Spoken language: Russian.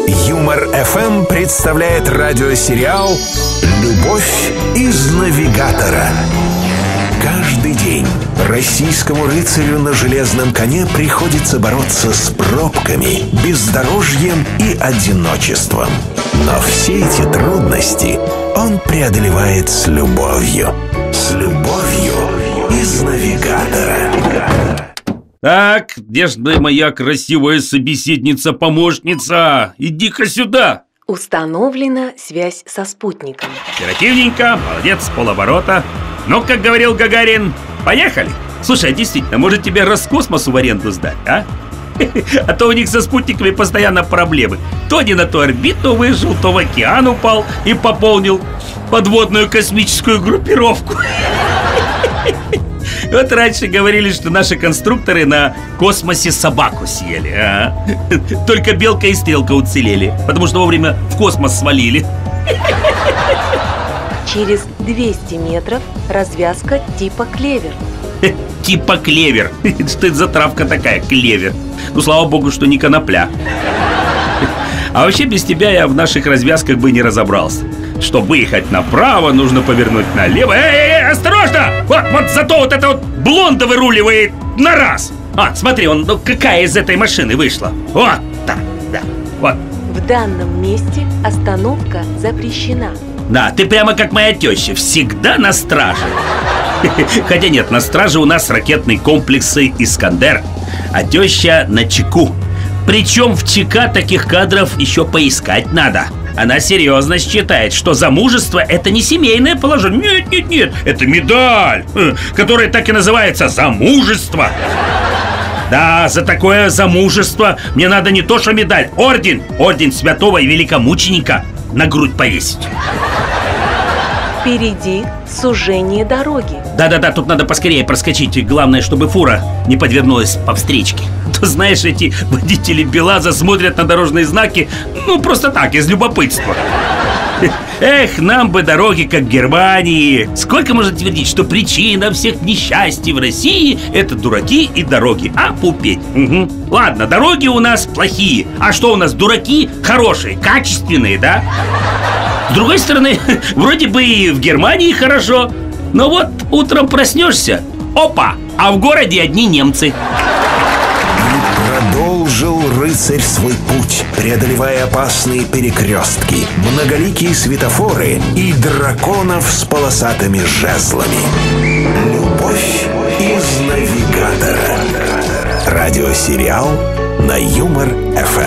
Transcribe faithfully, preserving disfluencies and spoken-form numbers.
Юмор эф эм представляет радиосериал «Любовь из навигатора». Каждый день российскому рыцарю на железном коне приходится бороться с пробками, бездорожьем и одиночеством. Но все эти трудности он преодолевает с любовью. С любовью из навигатора. Так, где ж моя красивая собеседница-помощница? Иди-ка сюда. Установлена связь со спутником. Оперативненько, молодец, с полоборота. Но, как говорил Гагарин, поехали. Слушай, а действительно, может тебе Роскосмосу в аренду сдать, а? А то у них со спутниками постоянно проблемы. То не на ту орбиту вышел, то в океан упал и пополнил подводную космическую группировку. Вот раньше говорили, что наши конструкторы на космосе собаку съели, а? Только белка и стрелка уцелели, потому что вовремя в космос свалили. Через двести метров развязка типа клевер. Типа клевер. Что это за травка такая, клевер? Ну, слава богу, что не конопля. А вообще без тебя я в наших развязках бы не разобрался. Чтобы выехать направо, нужно повернуть налево. Эй, эй, эй, осторожно! Вот, вот зато вот это вот блонда выруливает на раз. А, смотри, он, ну, какая из этой машины вышла. Вот так, да, вот. В данном месте остановка запрещена. Да, ты прямо как моя теща, всегда на страже. Хотя нет, на страже у нас ракетные комплексы «Искандер», а теща на чеку. Причем в ЧК таких кадров еще поискать надо. Она серьезно считает, что замужество – это не семейное положение. Нет, нет, нет, это медаль, которая так и называется «замужество». Да, за такое замужество мне надо не то что медаль, орден, орден святого и великомученика на грудь повесить. Впереди сужение дороги. Да-да-да, тут надо поскорее проскочить. Главное, чтобы фура не подвернулась по встречке. То, знаешь, эти водители БелАЗа смотрят на дорожные знаки, ну, просто так, из любопытства. Эх, нам бы дороги, как в Германии. Сколько можно твердить, что причина всех несчастий в России – это дураки и дороги, а пупеть. Угу. Ладно, дороги у нас плохие. А что у нас, дураки хорошие, качественные, да? С другой стороны, вроде бы и в Германии хорошо. Но вот утром проснешься, опа, а в городе одни немцы. Продолжил рыцарь свой путь, преодолевая опасные перекрестки, многоликие светофоры и драконов с полосатыми жезлами. Любовь из навигатора. Радиосериал на Юмор эф эм.